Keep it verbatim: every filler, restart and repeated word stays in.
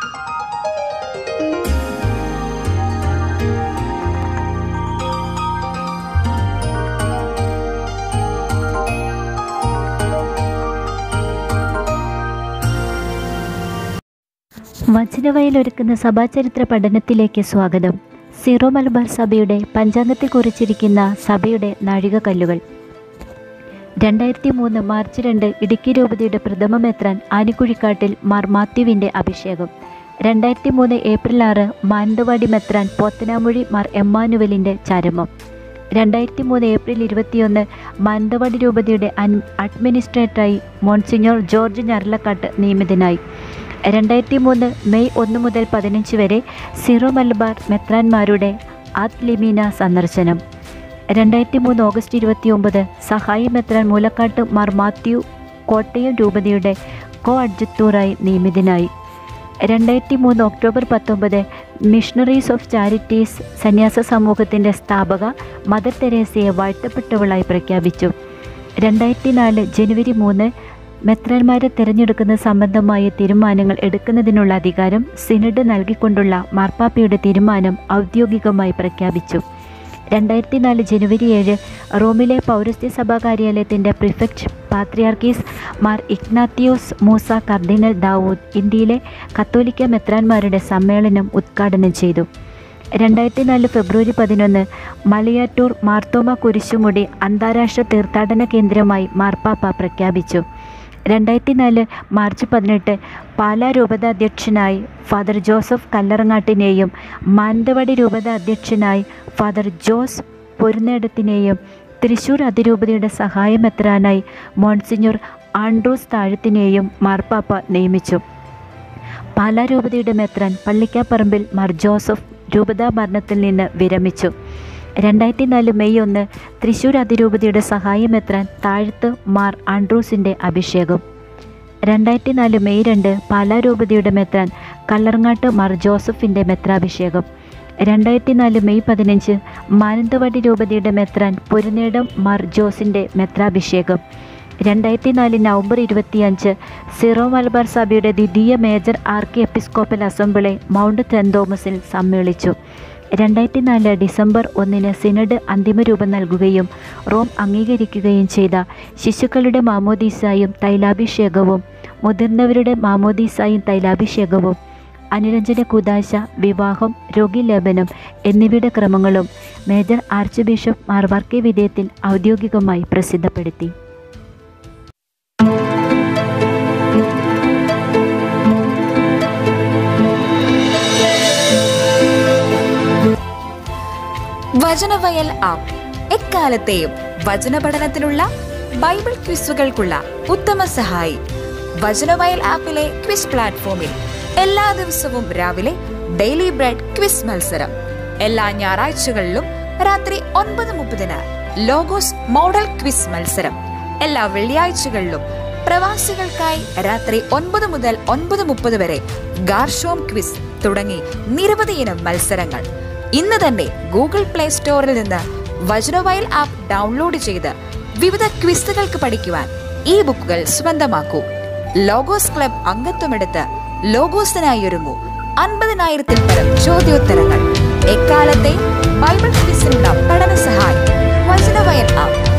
വചനവയലൊരുക്കുന്ന സഭാചരിത്ര പഠനത്തിലേക്ക് സ്വാഗതം. സീറോ മലബാർ സഭയുടെ പഞ്ചാംഗത്തെ കുറിച്ചിരിക്കുന്ന സഭയുടെ നാഴികക്കല്ലുകൾ. രണ്ടായിരത്തി മൂന്ന് മാർച്ച് രണ്ട് ഇടുക്കി രൂപതയുടെ പ്രഥമ മെത്രാൻ ആനിക്കുഴിക്കാട്ടിൽ മാർ മാത്യുവിൻ്റെ അഭിഷേകം. രണ്ടായിരത്തി മൂന്ന് ഏപ്രിൽ ആറ് മാനന്തവാടി മെത്രാൻ പോത്തനാമൊഴി മാർ എമ്മാനുവലിൻ്റെ ചരമം. രണ്ടായിരത്തി മൂന്ന് ഏപ്രിൽ ഇരുപത്തിയൊന്ന് മാനന്തവാടി രൂപതയുടെ അഡ്മിനിസ്ട്രേറ്ററായി മോൺസിഞ്ഞോർ ജോർജ് ഞർലക്കാട്ട് നിയമിതനായി. രണ്ടായിരത്തി മൂന്ന് മെയ് ഒന്ന് മുതൽ പതിനഞ്ച് വരെ സീറോ മലബാർ മെത്രാന്മാരുടെ ആത്ലിമീന സന്ദർശനം. രണ്ടായിരത്തി മൂന്ന് ഓഗസ്റ്റ് ഇരുപത്തി ഒമ്പത് സഹായി മെത്രാൻ മൂലക്കാട്ട് മാർ മാത്യു കോട്ടയം രൂപതയുടെ കോ അഡ്ജക്ടറായി നിയമിതനായി. രണ്ടായിരത്തി മൂന്ന് ഒക്ടോബർ പത്തൊമ്പത് മിഷണറീസ് ഓഫ് ചാരിറ്റീസ് സന്യാസ സമൂഹത്തിൻ്റെ സ്ഥാപക മദർ തെരേസയെ വാഴ്ത്തപ്പെട്ടവളായി പ്രഖ്യാപിച്ചു. രണ്ടായിരത്തി നാല് ജനുവരി മൂന്ന് മെത്രാന്മാരെ തിരഞ്ഞെടുക്കുന്ന സംബന്ധമായ തീരുമാനങ്ങൾ എടുക്കുന്നതിനുള്ള അധികാരം സിനഡ് നൽകിക്കൊണ്ടുള്ള മാർപ്പാപ്പയുടെ തീരുമാനം ഔദ്യോഗികമായി പ്രഖ്യാപിച്ചു. രണ്ടായിരത്തി നാല് ജനുവരി ഏഴ് റോമിലെ പൗരസ്ത്യ സഭാ കാര്യാലയത്തിൻ്റെ പ്രിഫെക്ട് പാത്രിയാർക്കീസ് Mar Ignatius Moussa cardinal Daoud ഇന്ത്യയിലെ കത്തോലിക്ക മെത്രാന്മാരുടെ സമ്മേളനം ഉദ്ഘാടനം ചെയ്തു. രണ്ടായിരത്തി നാല് ഫെബ്രുവരി പതിനൊന്ന് മലയാറ്റൂർ മാർത്തോമ കുരിശുമുടി അന്താരാഷ്ട്ര തീർത്ഥാടന കേന്ദ്രമായി മാർപ്പാപ്പ പ്രഖ്യാപിച്ചു. രണ്ടായിരത്തി നാല് മാർച്ച് പതിനെട്ട് പാലാ രൂപത അധ്യക്ഷനായി ഫാദർ ജോസഫ് കല്ലറങ്ങാട്ടിനെയും മാനന്തവാടി രൂപത അധ്യക്ഷനായി ഫാദർ ജോസ് പൊരുന്നേടത്തിനെയും തൃശൂർ അതിരൂപതയുടെ സഹായമെത്രാനായി മോൺസിഞ്ഞോർ ആൻഡ്രൂസ് താഴത്തിനെയും മാർപ്പാപ്പ നിയമിച്ചു. പാലാ രൂപതയുടെ മെത്രാൻ പള്ളിക്കാപ്പറമ്പിൽ മാർ ജോസഫ് രൂപതാ ഭരണത്തിൽ നിന്ന് വിരമിച്ചു. രണ്ടായിരത്തി നാല് മെയ് ഒന്ന് തൃശൂർ അതിരൂപതയുടെ സഹായമെത്രാൻ താഴത്ത് മാർ ആൻഡ്രൂസിൻ്റെ അഭിഷേകം. രണ്ടായിരത്തി നാല് മെയ് രണ്ട് പാലാ രൂപതയുടെ മെത്രാൻ കല്ലറങ്ങാട്ട് മാർ ജോസഫിൻ്റെ മെത്രാഭിഷേകം. രണ്ടായിരത്തി നാല് മെയ് പതിനഞ്ച് മാനന്തവാടി രൂപതയുടെ മെത്രാൻ പൊരുന്നേടം മാർ ജോസിൻ്റെ മെത്രാഭിഷേകം. രണ്ടായിരത്തി നാല് നവംബർ ഇരുപത്തിയഞ്ച് സീറോ മലബാർ സഭയുടെ ദ്വിതീയ major archiepiscopal assembly mount saint തോമസിൽ സമ്മേളിച്ചു. രണ്ടായിരത്തി നാല് ഡിസംബർ ഒന്നിന് സിനഡ് അന്തിമ രൂപം നൽകുകയും റോം അംഗീകരിക്കുകയും ചെയ്ത ശിശുക്കളുടെ മാമോദീസായും തൈലാഭിഷേകവും മുതിർന്നവരുടെ മാമോദീസായും തൈലാഭിഷേകവും അനുരഞ്ജന കൂദാശ, വിവാഹം, രോഗീലേപനം എന്നിവയുടെ ക്രമങ്ങളും major archbishop Mar Varkey വിധേയത്തിൽ ഔദ്യോഗികമായി പ്രസിദ്ധപ്പെടുത്തി. വചനവയൽ ആപ്പ് എക്കാലത്തെയും വചന പഠനത്തിനുള്ള ബൈബിൾ ക്വിസുകൾക്കുള്ള ഉത്തമ സഹായി. വചനവയൽ ആപ്പിലെ ക്വിസ് പ്ലാറ്റ്ഫോമിൽ എല്ലാ ദിവസവും രാവിലെ ഡെയിലി ബ്രെഡ് ക്വിസ് മത്സരം, എല്ലാ ഞായറാഴ്ചകളിലും രാത്രി ഒൻപത് മുപ്പതിന് ലോഗോസ് മോഡൽ ക്വിസ് മത്സരം, എല്ലാ വെള്ളിയാഴ്ചകളിലും പ്രവാസികൾക്കായി രാത്രി ഒൻപത് മുതൽ ഒൻപത് മുപ്പത് വരെ ഗാർഷോം ക്വിസ് തുടങ്ങി നിരവധി ഇനം മത്സരങ്ങൾ. ഇന്ന് തന്നെ ഗൂഗിൾ പ്ലേ സ്റ്റോറിൽ നിന്ന് വചനവയൽ ആപ്പ് ഡൗൺലോഡ് ചെയ്ത് വിവിധ ക്വിസുകൾക്ക് പഠിക്കുവാൻ ഈ ബുക്കുകൾ സ്വന്തമാക്കൂ. Logos club അംഗത്വമെടുത്ത് ലോഗോസിനായി ഒരുങ്ങൂ. അൻപതിനായിരത്തിൽ പരം ചോദ്യോത്തരങ്ങൾ, എക്കാലത്തെ ബൈബിൾ ക്വിസിനുള്ള പഠന സഹായം. വചനവയൽ ആപ്പ്.